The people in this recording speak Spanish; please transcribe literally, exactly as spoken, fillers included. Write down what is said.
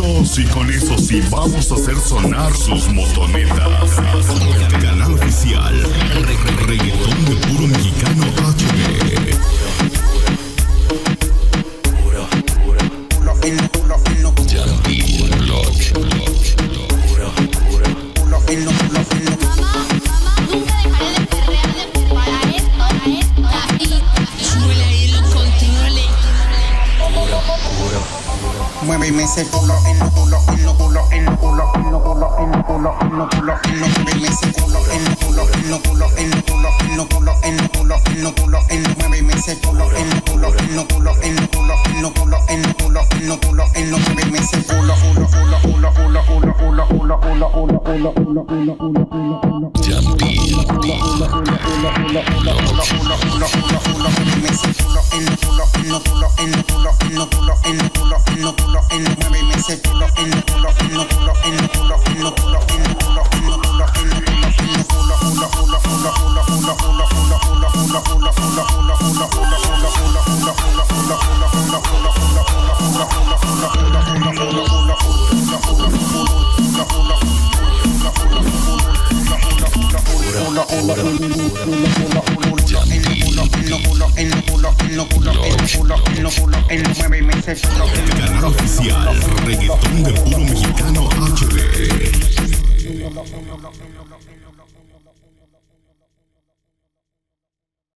listos y con eso sí vamos a hacer sonar sus motonetas. Canal oficial Re Reggaetón de Puro Mexicano H D. Muéveme ese culo, en el culo, en el culo, en el culo, en el culo, en el culo, en el culo, en el muéveme ese culo, en el culo, en el culo, en el culo, en el culo, en el culo, en el culo, en el muéveme ese culo, en el culo, en el culo, en el culo, en el culo, en el culo, en el culo, en el muéveme ese culo, culo, culo, culo, culo, culo, culo, culo, culo, culo, culo, culo, culo, culo, culo. Jumpy, muéveme ese culo, en el culo, en el culo, en el culo, en el culo, en el culo, en el culo, en el muéveme ese culo, en el culo, en el culo, en el culo, en el culo, en el culo, en el culo, en el culo, en el culo, culo, culo, culo, culo, culo, culo, culo, culo, culo, culo, culo, culo, culo, Canal oficial Reggaetón de Puro Mexicano H D.